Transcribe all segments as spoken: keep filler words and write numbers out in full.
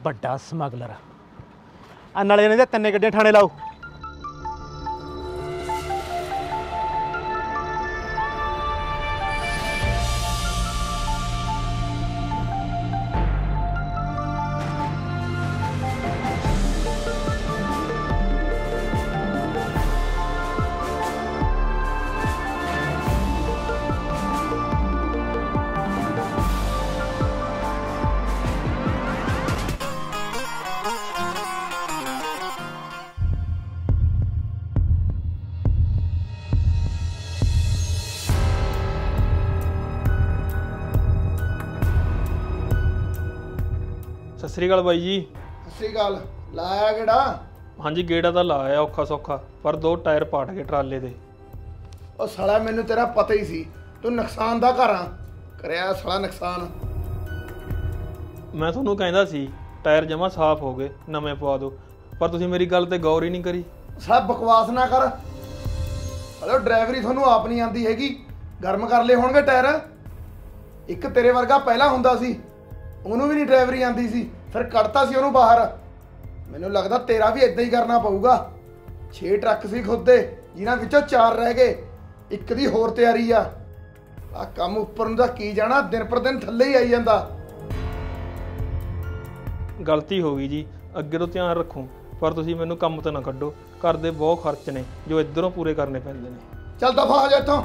ਵੱਡਾ ਸਮਗਲਰ ਆ। ਨਾਲੇ ਇਹਨਾਂ ਦੇ ਤਿੰਨੇ ਗੱਡੀਆਂ ਥਾਣੇ ਲਾਓ। सत श्री अकाल बाई जी। सत श्री अकाल। लाया गेड़ा? हाँ जी गेड़ा तो लाया औखा सौखा, पर दो टायर पाट गए ट्राले दे। ਉਹ ਸਾਲਾ ਮੈਨੂੰ ਤੇਰਾ ਪਤਾ ਹੀ ਸੀ ਤੂੰ ਨੁਕਸਾਨ ਦਾ ਘਰ ਆ ਕਰਿਆ ਸਾਲਾ ਨੁਕਸਾਨ। मैं ਤੁਹਾਨੂੰ ਕਹਿੰਦਾ ਸੀ ਟਾਇਰ ਜਮਾ ਸਾਫ਼ ਹੋ ਗਏ ਨਵੇਂ ਪਵਾ ਦਿਓ, ਪਰ ਤੁਸੀਂ ਮੇਰੀ ਗੱਲ ਤੇ ਗੌਰ ਹੀ ਨਹੀਂ ਕਰੀ। ਸਭ ਬਕਵਾਸ ਨਾ ਕਰ। ਹਲੋ ਡਰਾਈਵਰੀ ਤੁਹਾਨੂੰ ਆਪ ਨਹੀਂ ਆਂਦੀ ਹੈਗੀ, ਗਰਮ ਕਰ ਲਏ ਹੋਣਗੇ ਟਾਇਰ। ਇੱਕ ਤੇਰੇ ਵਰਗਾ ਪਹਿਲਾਂ ਹੁੰਦਾ ਸੀ, ਉਹਨੂੰ ਵੀ ਨਹੀਂ ਡਰਾਈਵਰੀ ਆਂਦੀ ਸੀ, ਫਿਰ ਕੱਢਤਾ ਸੀ ਉਹਨੂੰ ਬਾਹਰ। ਮੈਨੂੰ ਲੱਗਦਾ ਤੇਰਾ ਵੀ ਇਦਾਂ ਹੀ ਕਰਨਾ ਪਊਗਾ। ਛੇ ਟਰੱਕ ਸੀ ਖੁਦ ਦੇ, ਜਿਨ੍ਹਾਂ ਵਿੱਚੋਂ ਚਾਰ ਰਹਿ ਗਏ, ਇੱਕ ਦੀ ਹੋਰ ਤਿਆਰੀ ਆ। ਆ ਕੰਮ ਉੱਪਰ ਨੂੰ ਤਾਂ ਕੀ ਜਾਣਾ, ਦਿਨ ਪਰ ਦਿਨ ਥੱਲੇ ਹੀ ਆਈ ਜਾਂਦਾ। ਗਲਤੀ ਹੋ ਗਈ ਜੀ, ਅੱਗੇ ਤੋਂ ਧਿਆਨ ਰੱਖੋ, ਪਰ ਤੁਸੀਂ ਮੈਨੂੰ ਕੰਮ ਤੋਂ ਨਾ ਕੱਢੋ। ਘਰ ਦੇ ਬਹੁਤ ਖਰਚ ਨੇ ਜੋ ਇੱਧਰੋਂ ਪੂਰੇ ਕਰਨੇ ਪੈਂਦੇ ਨੇ। ਚੱਲ ਦਫਾ ਹੋ ਜਾ ਇੱਥੋਂ।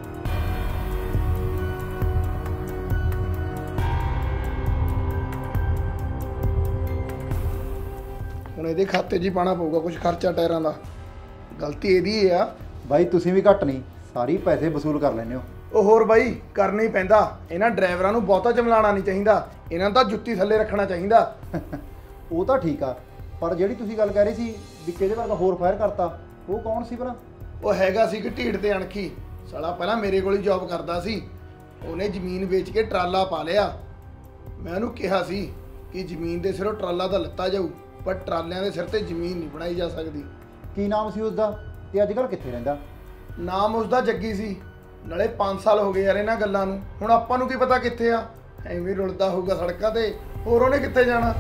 ਹੁਣ ਇਹਦੇ ਖਾਤੇ 'ਚ ਹੀ ਪਾਣਾ ਪਊਗਾ ਕੁਝ ਖਰਚਾ ਟਾਇਰਾਂ ਦਾ। ਗਲਤੀ ਇਹਦੀ ਆ। ਬਾਈ ਤੁਸੀਂ ਵੀ ਘੱਟ ਨਹੀਂ, ਸਾਰੀ ਪੈਸੇ ਵਸੂਲ ਕਰ ਲੈਂਦੇ ਹੋ। ਉਹ ਹੋਰ ਬਾਈ ਕਰਨਾ ਹੀ ਪੈਂਦਾ। ਇਹਨਾਂ ਡਰਾਈਵਰਾਂ ਨੂੰ ਬਹੁਤਾ ਚਮਲਾਣਾ ਨਹੀਂ ਚਾਹੀਦਾ, ਇਹਨਾਂ ਨੂੰ ਤਾਂ ਜੁੱਤੀ ਥੱਲੇ ਰੱਖਣਾ ਚਾਹੀਦਾ। ਉਹ ਤਾਂ ਠੀਕ ਆ, ਪਰ ਜਿਹੜੀ ਤੁਸੀਂ ਗੱਲ ਕਹਿ ਰਹੇ ਸੀ ਵੀ ਕਿਹਦੇ ਵਰਗਾ ਹੋਰ ਫਾਇਰ ਕਰਤਾ, ਉਹ ਕੌਣ ਸੀ ਭਲਾ? ਉਹ ਹੈਗਾ ਸੀ ਕਿ ਢੀੜ ਤੇ ਅਣਖੀ ਸਾਲਾ, ਪਹਿਲਾਂ ਮੇਰੇ ਕੋਲ ਹੀ ਜੌਬ ਕਰਦਾ ਸੀ। ਉਹਨੇ ਜ਼ਮੀਨ ਵੇਚ ਕੇ ਟਰਾਲਾ ਪਾ ਲਿਆ। ਮੈਂ ਉਹਨੂੰ ਕਿਹਾ ਸੀ ਕਿ ਜ਼ਮੀਨ ਦੇ ਸਿਰੋਂ ਟਰਾਲਾ ਤਾਂ ਲੱਤਾ ਜਾਊ, ਪਰ ਟਰਾਲਿਆਂ ਦੇ ਸਿਰ ਤੇ ਜ਼ਮੀਨ ਨਹੀਂ ਬਣਾਈ ਜਾ ਸਕਦੀ। ਕੀ ਨਾਮ ਸੀ ਉਸਦਾ ਤੇ ਅੱਜ ਕੱਲ੍ਹ ਕਿੱਥੇ ਰਹਿੰਦਾ? ਨਾਮ ਉਸਦਾ ਜੱਗੀ ਸੀ। ਨਾਲੇ ਪੰਜ ਸਾਲ ਹੋ ਗਏ ਯਾਰ ਇਹਨਾਂ ਗੱਲਾਂ ਨੂੰ, ਹੁਣ ਆਪਾਂ ਨੂੰ ਕੀ ਪਤਾ ਕਿੱਥੇ ਆ। ਐਵੇਂ ਰੁਲਦਾ ਹੋਊਗਾ ਸੜਕਾਂ ਤੇ, ਹੋਰ ਉਹਨੇ ਕਿੱਥੇ ਜਾਣਾ।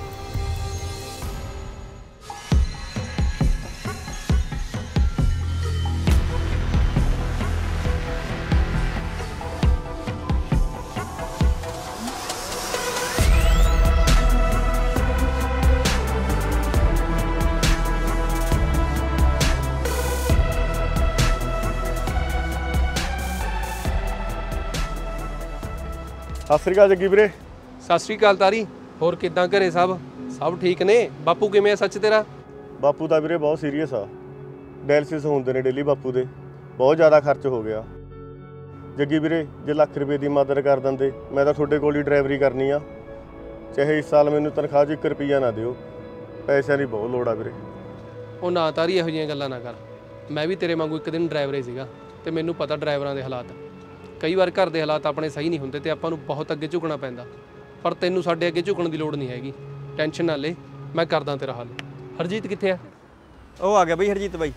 सत श्री अकाल जग्गी वीरे। सत श्री अकाल तारी। होर किदां घरे सब सब ठीक ने? बापू किवें आ सच तेरा? बापू दा वीरे बहुत सीरीयस आ, डायलिसिस होंदे ने डेली बापू दे, बहुत ज़्यादा खर्च हो गया। जग्गी वीरे जे लख रुपए की मदद कर देंदे, मैं तो तुहाडे कोल ही ड्राइवरी करनी आ, चाहे इस साल मैनूं तनख्वाह च एक रुपया ना दिओ, पैसिਆਂ ਦੀ बहुत लोड़ आ वीरे। ਉਹ ਨਾ ਤਾਰੀ ਇਹੋ ਜਿਹੀਆਂ ਗੱਲਾਂ ਨਾ ਕਰ। ਮੈਂ ਵੀ ਤੇਰੇ ਵਾਂਗੂ ਇੱਕ ਦਿਨ ਡਰਾਈਵਰ ਹੀ ਸੀਗਾ, ਤੇ ਮੈਨੂੰ ਪਤਾ ਡਰਾਈਵਰਾਂ ਦੇ ਹਾਲਾਤ। ਕਈ ਵਾਰ ਘਰ ਦੇ ਹਾਲਾਤ ਆਪਣੇ ਸਹੀ ਨਹੀਂ ਹੁੰਦੇ ਤੇ ਆਪਾਂ ਨੂੰ ਬਹੁਤ ਅੱਗੇ ਝੁਕਣਾ ਪੈਂਦਾ, ਪਰ ਤੈਨੂੰ ਸਾਡੇ ਅੱਗੇ ਝੁਕਣ ਦੀ ਲੋੜ ਨਹੀਂ ਹੈਗੀ। ਟੈਨਸ਼ਨ ਨਾ ਲੈ, ਮੈਂ ਕਰਦਾ ਤੇਰਾ ਹੱਲ। ਹਰਜੀਤ ਕਿੱਥੇ ਆ? ਉਹ ਆ ਗਿਆ ਬਈ ਹਰਜੀਤ ਬਾਈ।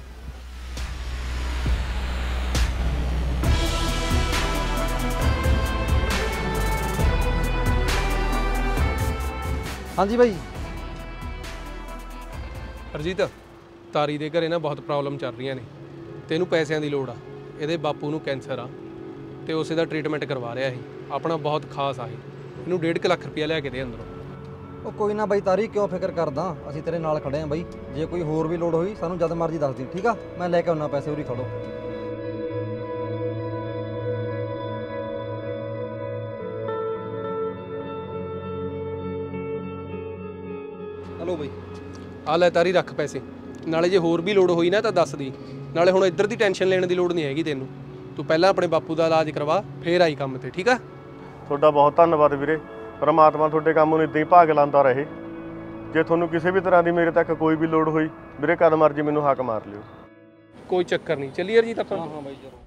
ਹਾਂਜੀ ਬਾਈ। ਹਰਜੀਤ ਤਾਰੀ ਦੇ ਘਰੇ ਨਾ ਬਹੁਤ ਪ੍ਰੋਬਲਮ ਚੱਲ ਰਹੀਆਂ ਨੇ, ਤੈਨੂੰ ਪੈਸਿਆਂ ਦੀ ਲੋੜ ਆ। ਇਹਦੇ ਬਾਪੂ ਨੂੰ ਕੈਂਸਰ ਆ ਤੇ ਉਸੇ ਦਾ ਟ੍ਰੀਟਮੈਂਟ ਕਰਵਾ ਰਿਹਾ ਸੀ। ਆਪਣਾ ਬਹੁਤ ਖਾਸ ਆ ਇਹ, ਇਹਨੂੰ ਡੇਢ ਕੁ ਲੱਖ ਰੁਪਇਆ ਲਿਆ ਕੇ ਦੇ ਅੰਦਰੋਂ। ਉਹ ਕੋਈ ਨਾ ਬਾਈ ਤਾਰੀ, ਕਿਉਂ ਫਿਕਰ ਕਰਦਾ, ਅਸੀਂ ਤੇਰੇ ਨਾਲ ਖੜੇ ਆਂ ਬਾਈ। ਜੇ ਕੋਈ ਹੋਰ ਵੀ ਲੋੜ ਹੋਈ ਸਾਨੂੰ ਜਦ ਮਰਜ਼ੀ ਦੱਸ ਦੀ, ਠੀਕ ਆ? ਮੈਂ ਲੈ ਕੇ ਆਉਣਾ ਪੈਸੇ, ਉਰੀ ਖੜੋ। ਹਲੋ ਬਾਈ ਆ ਲੈ ਤਾਰੀ, ਰੱਖ ਪੈਸੇ। ਨਾਲੇ ਜੇ ਹੋਰ ਵੀ ਲੋੜ ਹੋਈ ਨਾ ਤਾਂ ਦੱਸ ਦੀ। ਨਾਲੇ ਹੁਣ ਇੱਧਰ ਦੀ ਟੈਨਸ਼ਨ ਲੈਣ ਦੀ ਲੋੜ ਨਹੀਂ ਹੈਗੀ ਤੈਨੂੰ। ਤੂੰ ਪਹਿਲਾਂ ਆਪਣੇ ਬਾਪੂ ਦਾ ਇਲਾਜ ਕਰਵਾ, ਫੇਰ ਆਈ ਕੰਮ ਤੇ, ਠੀਕ ਆ? ਤੁਹਾਡਾ ਬਹੁਤ ਧੰਨਵਾਦ ਵੀਰੇ। ਪਰਮਾਤਮਾ ਤੁਹਾਡੇ ਕੰਮ ਨੂੰ ਇੱਦਾਂ ਹੀ ਭਾਗ ਲਾਉਂਦਾ ਰਹੇ। ਜੇ ਤੁਹਾਨੂੰ ਕਿਸੇ ਵੀ ਤਰ੍ਹਾਂ ਦੀ ਮੇਰੇ ਤੱਕ ਕੋਈ ਵੀ ਲੋੜ ਹੋਈ ਵੀਰੇ, ਕਦ ਮਰਜੀ ਮੈਨੂੰ ਹਾਕ ਮਾਰ ਲਿਓ। ਕੋਈ ਚੱਕਰ ਨਹੀਂ, ਚੱਲੀਏ ਹਰਜੀਤ ਆਪਾਂ। ਹਾਂ ਹਾਂ ਬਾਈ ਚਲੋ।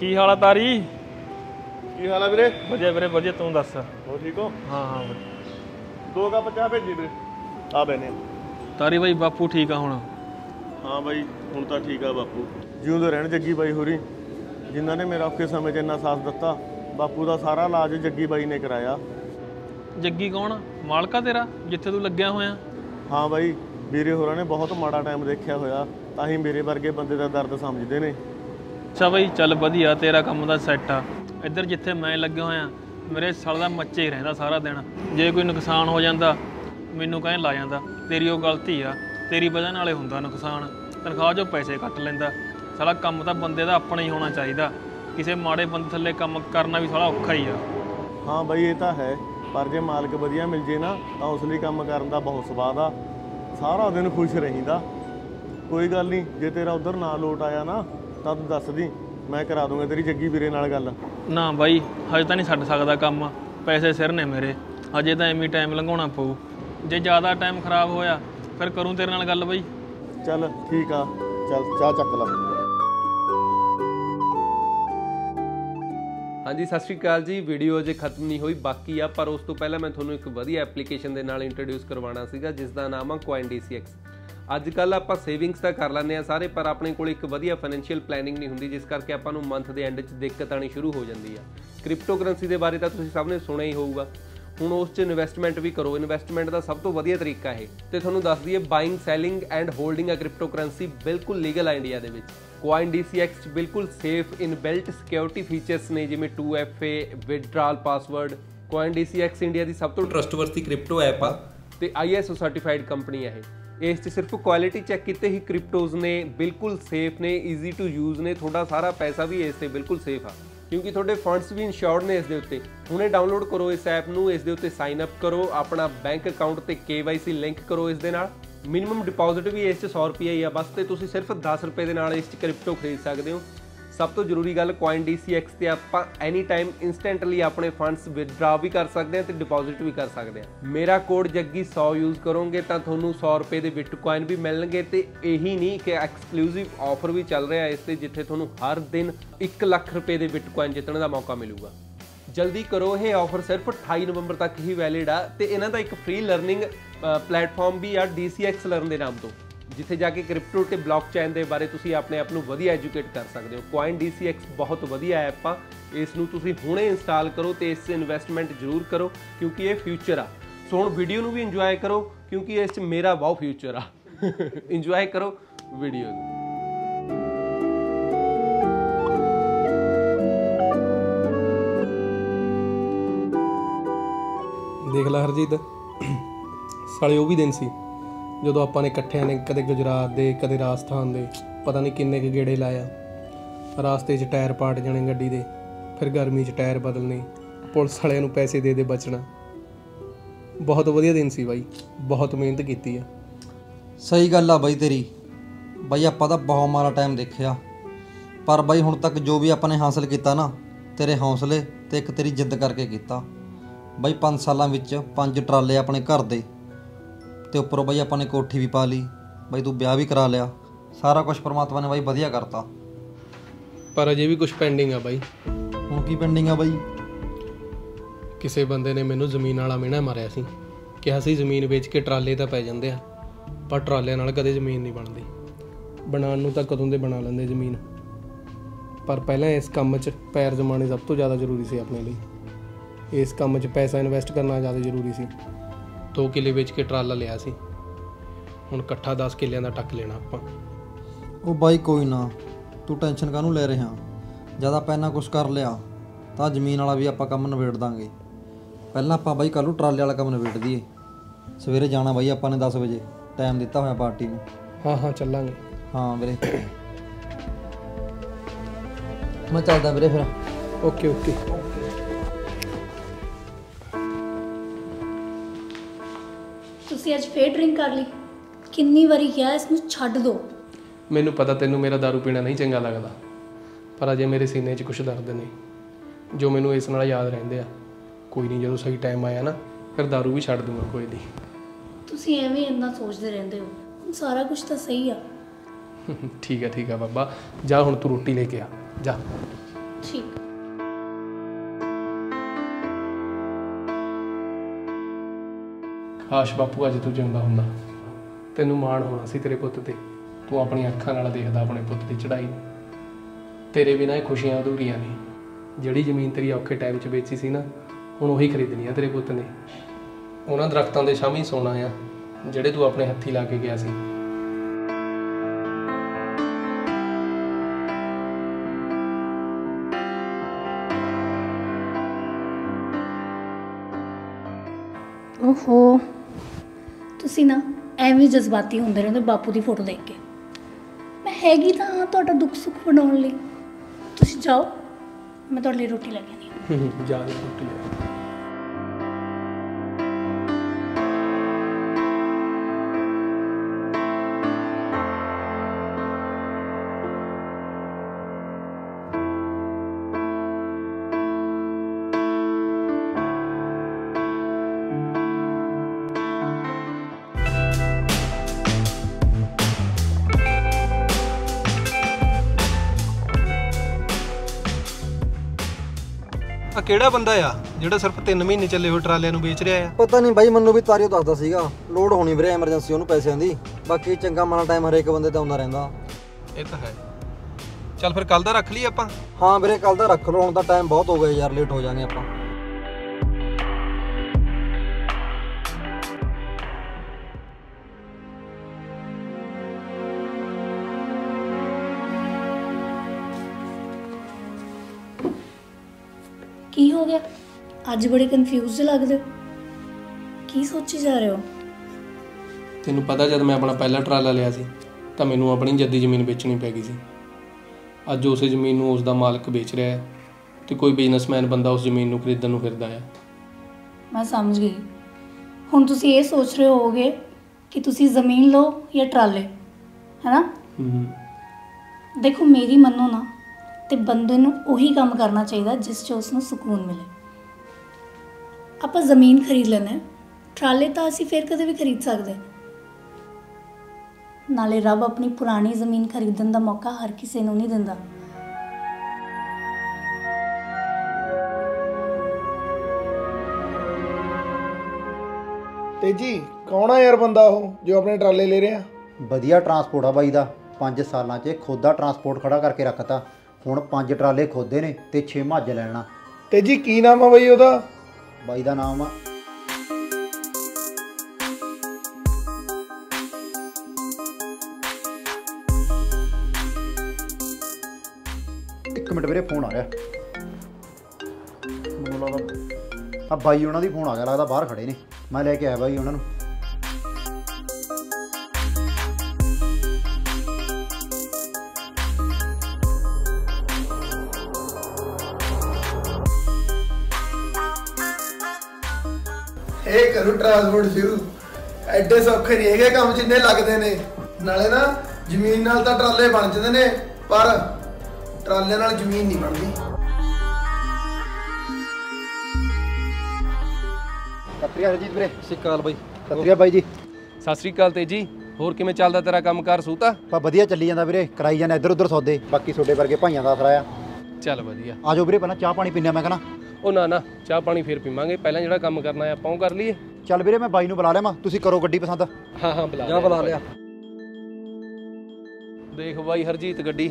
ਕੀ ਹਾਲ ਆ ਤਾਰੀ? ਕੀ ਹਾਲ ਆ ਵੀਰੇ? ਵਧੀਆ ਵੀਰੇ ਵਧੀਆ, ਤੂੰ ਦੱਸ। ਹੋ ਠੀਕ ਹੋ? ਹਾਂ ਹਾਂ ਵਧੀਆ। ਦੋ ਕੱਪ ਚਾਹ ਭੇਜੀ ਵੀਰੇ, ਆ ਬੈਨੇ। ਤਾਰੀ ਬਾਈ ਬਾਪੂ ਠੀਕ ਆ ਹੁਣ? ਹਾਂ ਬਾਈ ਹੁਣ ਤਾਂ ਠੀਕ ਆ ਬਾਪੂ। ਜਿਉਂਦੇ ਰਹਿਣ ਜੱਗੀ ਬਾਈ ਹੋਰੀ, ਜਿਨ੍ਹਾਂ ਨੇ ਮੇਰਾ ਔਖੇ ਸਮੇਂ 'ਚ ਇੰਨਾ ਸਾਥ ਦਿੱਤਾ। ਬਾਪੂ ਦਾ ਸਾਰਾ ਇਲਾਜ ਜੱਗੀ ਬਾਈ ਨੇ ਕਰਾਇਆ। ਜੱਗੀ ਕੌਣ? ਮਾਲਕਾ ਤੇਰਾ ਜਿੱਥੇ ਤੂੰ ਲੱਗਿਆ ਹੋਇਆ? ਹਾਂ ਬਾਈ, ਵੀਰੇ ਹੋਰਾਂ ਨੇ ਬਹੁਤ ਮਾੜਾ ਟਾਈਮ ਦੇਖਿਆ ਹੋਇਆ, ਤਾਂ ਹੀ ਮੇਰੇ ਵਰਗੇ ਬੰਦੇ ਦਾ ਦਰਦ ਸਮਝਦੇ ਨੇ। ਅੱਛਾ ਬਾਈ ਚੱਲ ਵਧੀਆ, ਤੇਰਾ ਕੰਮ ਦਾ ਸੈੱਟ ਆ। ਇੱਧਰ ਜਿੱਥੇ ਮੈਂ ਲੱਗਿਆ ਹੋਇਆ ਮੇਰੇ ਸਾਲ ਦਾ ਮੱਚੇ ਹੀ ਰਹਿੰਦਾ ਸਾਰਾ ਦਿਨ। ਜੇ ਕੋਈ ਨੁਕਸਾਨ ਹੋ ਜਾਂਦਾ ਮੈਨੂੰ ਕਹਿਣ ਲਾ ਜਾਂਦਾ ਤੇਰੀ ਉਹ ਗਲਤੀ ਆ, ਤੇਰੀ ਵਜ੍ਹਾ ਨਾਲੇ ਹੁੰਦਾ ਨੁਕਸਾਨ। ਤਨਖਾਹ 'ਚੋਂ ਪੈਸੇ ਕੱਟ ਲੈਂਦਾ। ਸਾਲਾ ਕੰਮ ਤਾਂ ਬੰਦੇ ਦਾ ਆਪਣਾ ਹੀ ਹੋਣਾ ਚਾਹੀਦਾ, ਕਿਸੇ ਮਾੜੇ ਬੰਦੇ ਥੱਲੇ ਕੰਮ ਕਰਨਾ ਵੀ ਸਾਲਾ ਔਖਾ ਹੀ ਆ। ਹਾਂ ਬਾਈ ਇਹ ਤਾਂ ਹੈ, ਪਰ ਜੇ ਮਾਲਕ ਵਧੀਆ ਮਿਲ ਜੇ ਨਾ ਤਾਂ ਉਸ ਲਈ ਕੰਮ ਕਰਨ ਦਾ ਬਹੁਤ ਸਵਾਦ ਆ। ਸਾਰਾ ਦਿਨ ਖੁਸ਼ ਰਹੀਦਾ। ਕੋਈ ਗੱਲ ਨਹੀਂ, ਜੇ ਤੇਰਾ ਉਧਰ ਨਾ ਲੋਟ ਆਇਆ ਨਾ ਤਾਂ ਤੂੰ ਦੱਸ ਦੀ, ਮੈਂ ਕਰਾ ਦੂੰਗਾ ਤੇਰੀ ਜੱਗੀ ਵੀਰੇ ਨਾਲ ਗੱਲ। ਨਾ ਬਾਈ ਹਜੇ ਤਾਂ ਨਹੀਂ ਛੱਡ ਸਕਦਾ ਕੰਮ, ਪੈਸੇ ਸਿਰ ਨੇ ਮੇਰੇ। ਹਜੇ ਤਾਂ ਐਵੇਂ ਟਾਈਮ ਲੰਘਾਉਣਾ ਪਊ। ਜੇ ਜ਼ਿਆਦਾ ਟਾਈਮ ਖਰਾਬ ਹੋਇਆ ਫਿਰ ਕਰੂੰ ਤੇਰੇ ਨਾਲ ਗੱਲ ਬਾਈ। ਚੱਲ ਠੀਕ ਆ, ਚੱਲ ਚਾਹ ਚੱਕ ਲਾ। ਹਾਂਜੀ ਸਤਿ ਸ਼੍ਰੀ ਅਕਾਲ ਜੀ। ਵੀਡੀਓ ਅਜੇ ਖਤਮ ਨਹੀਂ ਹੋਈ, ਬਾਕੀ ਆ। ਪਰ ਉਸ ਤੋਂ ਪਹਿਲਾਂ ਮੈਂ ਤੁਹਾਨੂੰ ਇੱਕ ਵਧੀਆ ਐਪਲੀਕੇਸ਼ਨ ਦੇ ਨਾਲ ਇੰਟਰੋਡਿਊਸ ਕਰਵਾਉਣਾ ਸੀਗਾ, ਜਿਸ ਦਾ ਨਾਮ ਆ ਕੋਇਨ ਡੀ ਸੀ ਐਕਸ। ਅੱਜ ਕੱਲ੍ਹ ਆਪਾਂ ਸੇਵਿੰਗਸ ਤਾਂ ਕਰ ਲੈਂਦੇ ਆ ਸਾਰੇ, ਪਰ ਆਪਣੇ ਕੋਲ ਇੱਕ ਵਧੀਆ ਫਾਈਨੈਂਸ਼ੀਅਲ ਪਲੈਨਿੰਗ ਨਹੀਂ ਹੁੰਦੀ, ਜਿਸ ਕਰਕੇ ਆਪਾਂ ਨੂੰ ਮੰਥ ਦੇ ਐਂਡ 'ਚ ਦਿੱਕਤ ਆਉਣੀ ਸ਼ੁਰੂ ਹੋ ਜਾਂਦੀ ਆ। ਕ੍ਰਿਪਟੋ ਕਰੰਸੀ ਦੇ ਬਾਰੇ ਤਾਂ ਤੁਸੀਂ ਸਭ ਨੇ ਸੁਣਿਆ ਹੀ ਹੋਊਗਾ। ਹੁਣ ਉਸ 'ਚ ਇਨਵੈਸਟਮੈਂਟ ਵੀ ਕਰੋ। ਇਨਵੈਸਟਮੈਂਟ ਦਾ ਸਭ ਤੋਂ ਵਧੀਆ ਤਰੀਕਾ ਇਹ, ਤੇ ਤੁਹਾਨੂੰ ਦੱਸ ਦਈਏ buying selling and holding a crypto currency ਬਿਲਕੁਲ ਲੀਗਲ ਆ ਇੰਡੀਆ ਦੇ ਵਿੱਚ। ਕੋਇਨ ਡੀ ਸੀ ਐਕਸ 'ਚ ਬਿਲਕੁਲ ਸੇਫ ਇਨਬਿਲਟ ਸਿਕਿਉਰਿਟੀ ਫੀਚਰਸ ਨੇ, ਜਿਵੇਂ two F A, withdrawal password. Coin D C X India ਦੀ ਸਭ ਤੋਂ ਟਰਸਟਵਰਦੀ ਕ੍ਰਿਪਟੋ ਐਪ ਆ ਤੇ I S O certified company ਆ ਇਹ। ਇਸ 'ਚ ਸਿਰਫ ਕੁਆਲਿਟੀ ਚੈੱਕ ਕੀਤੇ ਹੀ ਕ੍ਰਿਪਟੋਜ਼ ਨੇ, ਬਿਲਕੁਲ ਸੇਫ ਨੇ, ਈਜ਼ੀ ਟੂ ਯੂਜ਼ ਨੇ। ਤੁਹਾਡਾ ਸਾਰਾ ਪੈਸਾ ਵੀ ਇਸ 'ਤੇ ਬਿਲਕੁਲ ਸੇਫ ਆ, ਕਿਉਂਕਿ ਤੁਹਾਡੇ ਫੰਡਸ ਵੀ ਇੰਸ਼ੋਰਡ ਨੇ ਇਸ ਦੇ ਉੱਤੇ। ਹੁਣੇ ਡਾਊਨਲੋਡ ਕਰੋ ਇਸ ਐਪ ਨੂੰ, ਇਸ ਦੇ ਉੱਤੇ ਸਾਈਨ ਅਪ ਕਰੋ, ਆਪਣਾ ਬੈਂਕ ਅਕਾਊਂਟ ਤੇ ਕੇ ਵਾਈ ਸੀ ਲਿੰਕ ਕਰੋ ਇਸ ਦੇ ਨਾਲ। ਮਿਨੀਮਮ ਡਿਪੋਜ਼ਿਟ ਵੀ ਇਸ 'ਚ ਸੌ ਰੁਪਏ ਹੀ ਆ ਬਸ, ਤੇ ਤੁਸੀਂ ਸਿਰਫ ਦਸ ਰੁਪਏ ਦੇ ਨਾਲ ਇਸ 'ਚ ਕ੍ਰਿਪਟੋ ਖਰੀਦ ਸਕਦੇ ਹੋ। ਸਭ ਤੋਂ ਜ਼ਰੂਰੀ ਗੱਲ, ਕੋਇਨ ਡੀ ਸੀ ਐਕਸ ਤੇ ਆਪਾਂ ਐਨੀ ਟਾਈਮ ਇੰਸਟੈਂਟਲੀ ਆਪਣੇ ਫੰਡਸ ਵਿਦਡਰਾ ਵੀ ਕਰ ਸਕਦੇ ਹਾਂ ਤੇ ਡਿਪੋਜ਼ਿਟ ਵੀ ਕਰ ਸਕਦੇ ਹਾਂ। ਮੇਰਾ ਕੋਡ ਜੱਗੀ ਸੌ ਯੂਜ਼ ਕਰੋਗੇ ਤਾਂ ਤੁਹਾਨੂੰ ਸੌ ਰੁਪਏ ਦੇ ਬਿਟਕੋਇਨ ਵੀ ਮਿਲਣਗੇ। ਤੇ ਇਹੀ ਨਹੀਂ ਕਿ ਐਕਸਕਲੂਸਿਵ ਆਫਰ ਵੀ ਚੱਲ ਰਿਹਾ ਇਸ ਤੇ, ਜਿੱਥੇ ਤੁਹਾਨੂੰ ਹਰ ਦਿਨ ਇੱਕ ਲੱਖ ਰੁਪਏ ਦੇ ਬਿਟਕੋਇਨ ਜਿੱਤਣ ਦਾ ਮੌਕਾ ਮਿਲੂਗਾ। ਜਲਦੀ ਕਰੋ, ਇਹ ਆਫਰ ਸਿਰਫ ਅਠਾਈ ਨਵੰਬਰ ਤੱਕ ਹੀ ਵੈਲਿਡ ਆ। ਤੇ ਇਹਨਾਂ ਦਾ ਇੱਕ ਫ੍ਰੀ ਲਰਨਿੰਗ ਪਲੇਟਫਾਰਮ ਵੀ ਆ ਡੀ ਸੀ ਐਕਸ ਲਰਨ ਦੇ ਨਾਮ ਤੋਂ, ਜਿੱਥੇ ਜਾ ਕੇ ਕ੍ਰਿਪਟੋ ਤੇ ਬਲੌਕਚੇਨ ਦੇ ਬਾਰੇ ਤੁਸੀਂ ਆਪਣੇ ਆਪ ਨੂੰ ਵਧੀਆ ਐਜੂਕੇਟ ਕਰ ਸਕਦੇ ਹੋ। ਕੋਇਨ ਡੀ ਸੀ ਐਕਸ ਬਹੁਤ ਵਧੀਆ ਐਪ ਆ, ਇਸ ਨੂੰ ਤੁਸੀਂ ਹੁਣੇ ਇੰਸਟਾਲ ਕਰੋ ਤੇ ਇਸ 'ਚ ਇਨਵੈਸਟਮੈਂਟ ਜ਼ਰੂਰ ਕਰੋ, ਕਿਉਂਕਿ ਇਹ ਫਿਊਚਰ ਆ। ਸੋ ਹੁਣ ਵੀਡੀਓ ਨੂੰ ਵੀ ਇੰਜੋਏ ਕਰੋ, ਕਿਉਂਕਿ ਇਸ 'ਚ ਮੇਰਾ ਬਹੁਤ ਫਿਊਚਰ ਆ। ਇੰਜੋਏ ਕਰੋ ਵੀਡੀਓ ਨੂੰ। ਦੇਖ ਲੈ ਹਰਜੀਤ, ਸਾਲੇ ਉਹ ਵੀ ਦਿਨ ਸੀ ਜਦੋਂ ਆਪਾਂ ਨੇ ਇਕੱਠਿਆਂ ਨੇ ਕਦੇ ਗੁਜਰਾਤ ਦੇ ਕਦੇ ਰਾਜਸਥਾਨ ਦੇ ਪਤਾ ਨਹੀਂ ਕਿੰਨੇ ਕੁ ਗੇੜੇ ਲਾਇਆ। ਰਾਸਤੇ 'ਚ ਟਾਇਰ ਪਾਟ ਜਾਣੇ ਗੱਡੀ ਦੇ, ਫਿਰ ਗਰਮੀ 'ਚ ਟਾਇਰ ਬਦਲਣੇ, ਪੁਲਿਸ ਵਾਲਿਆਂ ਨੂੰ ਪੈਸੇ ਦੇ ਦੇ ਬਚਣਾ। ਬਹੁਤ ਵਧੀਆ ਦਿਨ ਸੀ ਬਾਈ, ਬਹੁਤ ਮਿਹਨਤ ਕੀਤੀ ਆ। ਸਹੀ ਗੱਲ ਆ ਬਾਈ ਤੇਰੀ। ਬਾਈ ਆਪਾਂ ਤਾਂ ਬਹੁਤ ਮਾੜਾ ਟਾਈਮ ਦੇਖਿਆ, ਪਰ ਬਾਈ ਹੁਣ ਤੱਕ ਜੋ ਵੀ ਆਪਾਂ ਨੇ ਹਾਸਲ ਕੀਤਾ ਨਾ, ਤੇਰੇ ਹੌਸਲੇ ਤੇ ਇੱਕ ਤੇਰੀ ਜਿੱਦ ਕਰਕੇ ਕੀਤਾ। ਬਾਈ ਪੰਜ ਸਾਲਾਂ ਵਿੱਚ ਪੰਜ ਟਰਾਲੇ ਆਪਣੇ ਘਰ ਦੇ, ਤੇ ਉੱਪਰੋਂ ਬਾਈ ਆਪਾਂ ਨੇ ਕੋਠੀ ਵੀ ਪਾ ਲਈ। ਬਾਈ ਤੂੰ ਵਿਆਹ ਵੀ ਕਰਾ ਲਿਆ, ਸਾਰਾ ਕੁਝ ਪਰਮਾਤਮਾ ਨੇ ਬਾਈ ਵਧੀਆ ਕਰਤਾ। ਪਰ ਅਜੇ ਵੀ ਕੁਝ ਪੈਂਡਿੰਗ ਆ ਬਾਈ। ਹੁਣ ਕੀ ਪੈਂਡਿੰਗ ਆ ਬਾਈ? ਕਿਸੇ ਬੰਦੇ ਨੇ ਮੈਨੂੰ ਜ਼ਮੀਨ ਵਾਲਾ ਮਿਹਣਾ ਮਾਰਿਆ ਸੀ, ਕਿਹਾ ਸੀ ਜ਼ਮੀਨ ਵੇਚ ਕੇ ਟਰਾਲੇ ਤਾਂ ਪੈ ਜਾਂਦੇ ਆ, ਪਰ ਟਰਾਲਿਆਂ ਨਾਲ ਕਦੇ ਜ਼ਮੀਨ ਨਹੀਂ ਬਣਦੀ। ਬਣਾਉਣ ਨੂੰ ਤਾਂ ਕਦੋਂ ਦੇ ਬਣਾ ਲੈਂਦੇ ਜ਼ਮੀਨ, ਪਰ ਪਹਿਲਾਂ ਇਸ ਕੰਮ 'ਚ ਪੈਰ ਜਮਾਉਣੇ ਸਭ ਤੋਂ ਜ਼ਿਆਦਾ ਜ਼ਰੂਰੀ ਸੀ ਆਪਣੇ ਲਈ। ਇਸ ਕੰਮ 'ਚ ਪੈਸਾ ਇਨਵੈਸਟ ਕਰਨਾ ਜ਼ਿਆਦਾ ਜ਼ਰੂਰੀ ਸੀ। ਦੋ ਕਿੱਲੇ ਵੇਚ ਕੇ ਟਰਾਲਾ ਲਿਆ ਸੀ, ਹੁਣ ਇਕੱਠਾ ਦਸ ਕਿੱਲਿਆਂ ਦਾ ਟੱਕ ਲੈਣਾ ਆਪਾਂ। ਉਹ ਬਾਈ ਕੋਈ ਨਾ, ਤੂੰ ਟੈਨਸ਼ਨ ਕਾਹਨੂੰ ਲੈ ਰਿਹਾ? ਜਦ ਆਪਾਂ ਇੰਨਾ ਕੁਛ ਕਰ ਲਿਆ ਤਾਂ ਜ਼ਮੀਨ ਵਾਲਾ ਵੀ ਆਪਾਂ ਕੰਮ ਨਿਬੇੜ ਦਾਂਗੇ। ਪਹਿਲਾਂ ਆਪਾਂ ਬਾਈ ਕੱਲ੍ਹ ਨੂੰ ਟਰਾਲੇ ਵਾਲਾ ਕੰਮ ਨਿਬੇੜ ਦਈਏ। ਸਵੇਰੇ ਜਾਣਾ ਬਾਈ ਆਪਾਂ ਨੇ ਦਸ ਵਜੇ, ਟਾਈਮ ਦਿੱਤਾ ਹੋਇਆ ਪਾਰਟੀ ਨੂੰ। ਹਾਂ ਹਾਂ ਚੱਲਾਂਗੇ। ਹਾਂ ਵੀਰੇ, ਮੈਂ ਚੱਲਦਾ ਵੀਰੇ ਫਿਰ। Okay okay. ਤੁਸੀਂ ਅੱਜ ਫੇਰ ਡਰਿੰਕ ਕਰ ਲਈ? ਕਿੰਨੀ ਵਾਰੀ ਕਿਹਾ ਇਸ ਨੂੰ ਛੱਡ ਦਿਓ। ਮੈਨੂੰ ਪਤਾ ਤੈਨੂੰ ਮੇਰਾ ਦਾਰੂ ਪੀਣਾ ਨਹੀਂ ਚੰਗਾ ਲੱਗਦਾ, ਪਰ ਅਜੇ ਮੇਰੇ ਸੀਨੇ 'ਚ ਕੁਛ ਦਰਦ ਨੇ ਜੋ ਮੈਨੂੰ ਇਸ ਨਾਲ ਯਾਦ ਰਹਿੰਦੇ ਆ। ਕੋਈ ਨਹੀਂ, ਜਦੋਂ ਸਹੀ ਟਾਈਮ ਆਇਆ ਨਾ ਫਿਰ ਦਾਰੂ ਵੀ ਛੱਡ ਦੂੰਗਾ, ਕੋਈ ਨਹੀਂ। ਤੁਸੀਂ ਐਵੇਂ ਇੰਨਾ ਸੋਚਦੇ ਰਹਿੰਦੇ ਹੋ, ਹੁਣ ਸਾਰਾ ਕੁਝ ਤਾਂ ਸਹੀ ਆ। ਠੀਕ ਆ ਠੀਕ ਆ ਬਾਬਾ, ਜਾ ਹੁਣ ਤੂੰ ਰੋਟੀ ਲੈ ਕੇ ਆ ਜਾ। ਠੀਕ। ਕਾਸ਼ ਬਾਪੂ ਅੱਜ ਤੂੰ ਜਿਉਂਦਾ ਹੁੰਦਾ, ਤੈਨੂੰ ਮਾਣ ਹੋਣਾ ਸੀ ਤੇਰੇ ਪੁੱਤ ਤੇ। ਤੂੰ ਆਪਣੀਆਂ ਅੱਖਾਂ ਨਾਲ ਦੇਖਦਾ ਆਪਣੇ ਪੁੱਤ ਦੀ ਚੜ੍ਹਾਈ। ਤੇਰੇ ਬਿਨਾਂ ਇਹ ਖੁਸ਼ੀਆਂ ਅਧੂਰੀਆਂ ਨੇ। ਜਿਹੜੀ ਜ਼ਮੀਨ ਤੇਰੀ ਔਖੇ ਟਾਈਮ 'ਚ ਵੇਚੀ ਸੀ ਨਾ, ਹੁਣ ਉਹੀ ਖਰੀਦਣੀ ਆ ਤੇਰੇ ਪੁੱਤ ਨੇ। ਉਹਨਾਂ ਦਰਖਤਾਂ ਦੇ ਛਾਵੇਂ ਸੋਣਾ ਆ ਜਿਹੜੇ ਤੂੰ ਆਪਣੇ ਹੱਥੀ ਲਾ ਕੇ ਗਿਆ ਸੀ। ਓਹੋ, ਤੁਸੀਂ ਨਾ ਐਵੇਂ ਜਜ਼ਬਾਤੀ ਹੁੰਦੇ ਰਹਿੰਦੇ ਬਾਪੂ ਦੀ ਫੋਟੋ ਦੇਖ ਕੇ। ਮੈਂ ਹੈਗੀ ਤਾਂ ਹਾਂ ਤੁਹਾਡਾ ਦੁੱਖ ਸੁੱਖ ਵੰਡਾਉਣ ਲਈ। ਤੁਸੀਂ ਜਾਓ, ਮੈਂ ਤੁਹਾਡੇ ਲਈ ਰੋਟੀ ਲੈ ਕੇ ਆਉਂਦੀ ਹਾਂ। ਜਾ ਕੇ ਰੋਟੀ ਲੈ। ਆ ਕਿਹੜਾ ਬੰਦਾ ਆ ਜਿਹੜਾ ਸਿਰਫ ਤਿੰਨ ਮਹੀਨੇ ਚੱਲੇ ਹੋਏ ਟਰਾਲਿਆਂ ਨੂੰ ਵੇਚ ਰਿਹਾ ਆ? ਪਤਾ ਨਹੀਂ ਬਾਈ, ਮੈਨੂੰ ਵੀ ਤਾਰੀਓ ਦੱਸਦਾ ਸੀਗਾ ਲੋਡ ਹੋਣੀ ਵੀਰੇ ਐਮਰਜੈਂਸੀ ਉਹਨੂੰ ਪੈਸਿਆਂ ਦੀ। ਬਾਕੀ ਚੰਗਾ ਮਾੜਾ ਟਾਈਮ ਹਰੇਕ ਬੰਦੇ ਦਾ ਆਉਂਦਾ ਰਹਿੰਦਾ। ਇਹ ਤਾਂ ਹੈ। ਚੱਲ ਫਿਰ ਕੱਲ ਦਾ ਰੱਖ ਲਈ ਆਪਾਂ। ਹਾਂ ਵੀਰੇ, ਕੱਲ ਦਾ ਰੱਖ ਲਓ, ਹੁਣ ਤਾਂ ਟਾਈਮ ਬਹੁਤ ਹੋ ਗਿਆ ਯਾਰ, ਲੇਟ ਹੋ ਜਾਾਂਗੇ ਆਪਾਂ। ਕੀ ਹੋ ਗਿਆ ਅੱਜ? ਬੜੇ ਕਨਫਿਊਜ਼ਡ ਲੱਗਦੇ ਹੋ। ਕੀ ਸੋਚੀ ਜਾ ਰਹੇ ਹੋ? ਤੈਨੂੰ ਪਤਾ ਜਦ ਮੈਂ ਆਪਣਾ ਪਹਿਲਾ ਟਰਾਲਾ ਲਿਆ ਸੀ ਤਾਂ ਮੈਨੂੰ ਆਪਣੀ ਜੱਦੀ ਜ਼ਮੀਨ ਵੇਚਣੀ ਪੈ ਗਈ ਸੀ। ਅੱਜ ਉਸੇ ਜ਼ਮੀਨ ਨੂੰ ਉਸ ਦਾ ਮਾਲਕ ਵੇਚ ਰਿਹਾ ਹੈ ਤੇ ਕੋਈ ਬਿਜ਼ਨਸਮੈਨ ਬੰਦਾ ਉਸ ਜ਼ਮੀਨ ਨੂੰ ਖਰੀਦਣ ਨੂੰ ਫਿਰਦਾ ਹੈ। ਮੈਂ ਸਮਝ ਗਈ। ਹੁਣ ਤੁਸੀਂ ਇਹ ਸੋਚ ਰਹੇ ਹੋਵੋਗੇ ਕਿ ਤੁਸੀਂ ਜ਼ਮੀਨ ਲਓ ਜਾਂ ਟਰਾਲੇ, ਹੈ ਨਾ? ਦੇਖੋ ਮੇਰੀ ਮੰਨੋ ਨਾ, ਤੇ ਬੰਦੇ ਨੂੰ ਉਹੀ ਕੰਮ ਕਰਨਾ ਚਾਹੀਦਾ ਜਿਸ 'ਚ ਉਸ ਨੂੰ ਸਕੂਨ ਮਿਲੇ। ਆਪਾਂ ਜ਼ਮੀਨ ਖਰੀਦ ਲੈਣਾ, ਟਰਾਲੇ ਤਾਂ ਅਸੀਂ ਫਿਰ ਕਦੇ ਵੀ ਖਰੀਦ ਸਕਦੇ। ਨਾਲੇ ਰੱਬ ਆਪਣੀ ਪੁਰਾਣੀ ਜ਼ਮੀਨ ਖਰੀਦਣ ਦਾ ਮੌਕਾ ਹਰ ਕਿਸੇ ਨੂੰ ਨਹੀਂ ਦਿੰਦਾ। ਤੇਜੀ ਕੌਣ ਆ ਯਾਰ ਬੰਦਾ ਉਹ ਜੋ ਆਪਣੇ ਟਰਾਲੇ ਲੈ ਰਿਹਾ? ਵਧੀਆ ਟਰਾਂਸਪੋਰਟ ਆ ਬਾਈ ਦਾ। ਪੰਜ ਸਾਲਾਂ 'ਚ ਖੁਦ ਦਾ ਟਰਾਂਸਪੋਰਟ ਖੜਾ ਕਰਕੇ ਰੱਖਤਾ। ਹੁਣ ਪੰਜ ਟਰਾਲੇ ਖੋਦੇ ਨੇ ਤੇ ਛੇ ਮੱਝ ਲੈਣਾ। ਤੇਜੀ ਕੀ ਨਾਮ ਆ ਬਾਈ ਉਹਦਾ? ਬਾਈ ਦਾ ਨਾਮ ਆ ਇੱਕ ਮਿੰਟ ਵੀਰੇ, ਫੋਨ ਆ ਰਿਹਾ। ਆ ਬਾਈ ਉਹਨਾਂ ਦੀ ਫੋਨ ਆ ਗਿਆ, ਲੱਗਦਾ ਬਾਹਰ ਖੜੇ ਨੇ। ਮੈਂ ਲੈ ਕੇ ਆਇਆ ਬਾਈ ਉਹਨਾਂ ਨੂੰ। ਇਹ ਕਰੂ ਟਰਾਂਸਪੋਰਟ ਸ਼ੁਰੂ। ਐਡੇ ਸੌਖੇ ਨਹੀਂ ਹੈਗੇ ਕੰਮ, ਜਿੰਨੇ ਲੱਗਦੇ ਨੇ। ਨਾਲੇ ਨਾ ਜ਼ਮੀਨ ਨਾਲ ਤਾਂ ਟਰਾਲੇ ਬਣ ਜਾਂਦੇ ਨੇ, ਪਰ ਟਰਾਲੇ ਨਾਲ ਜ਼ਮੀਨ ਨਹੀਂ ਬਣਦੀ। ਸਤਿ ਹਰਜੀਤ ਵੀਰੇ। ਸਤਿ ਸ਼੍ਰੀ ਅਕਾਲ ਬਾਈ। ਸਤਿ ਬਾਈ ਜੀ। ਸਤਿ ਸ੍ਰੀ ਅਕਾਲ ਤੇਜੀ। ਹੋਰ ਕਿਵੇਂ ਚੱਲਦਾ ਤੇਰਾ ਕੰਮਕਾਰ ਸੂਤਾ? ਪਾ ਵਧੀਆ ਚੱਲੀ ਜਾਂਦਾ ਵੀਰੇ, ਕਰਾਈ ਜਾਂਦਾ ਇੱਧਰ ਉੱਧਰ ਸੌਦੇ। ਬਾਕੀ ਤੁਹਾਡੇ ਵਰਗੇ ਭਾਈਆਂ ਦਾ ਆਸਰਾ ਆ। ਚੱਲ ਵਧੀਆ। ਆ ਜਾਓ ਵੀਰੇ, ਪਹਿਲਾਂ ਚਾਹ ਪਾਣੀ ਪੀਂਦੇ ਆ। ਮੈਂ ਕਹਿੰਦਾ ਉਹ ਨਾ ਨਾ, ਚਾਹ ਪਾਣੀ ਫੇਰ ਪੀਵਾਂਗੇ, ਪਹਿਲਾਂ ਜਿਹੜਾ ਕੰਮ ਕਰਨਾ ਹੈ ਆਪਾਂ ਉਹ ਕਰ ਲਈਏ। ਚੱਲ ਵੀਰੇ, ਮੈਂ ਬਾਈ ਨੂੰ ਬੁਲਾ ਲਿਆ। ਤੁਸੀਂ ਕਰੋ ਗੱਡੀ ਪਸੰਦ। ਹਾਂ ਹਾਂ ਬੁਲਾ ਜਾ ਬੁਲਾ ਲਿਆ। ਦੇਖ ਬਾਈ ਹਰਜੀਤ ਗੱਡੀ।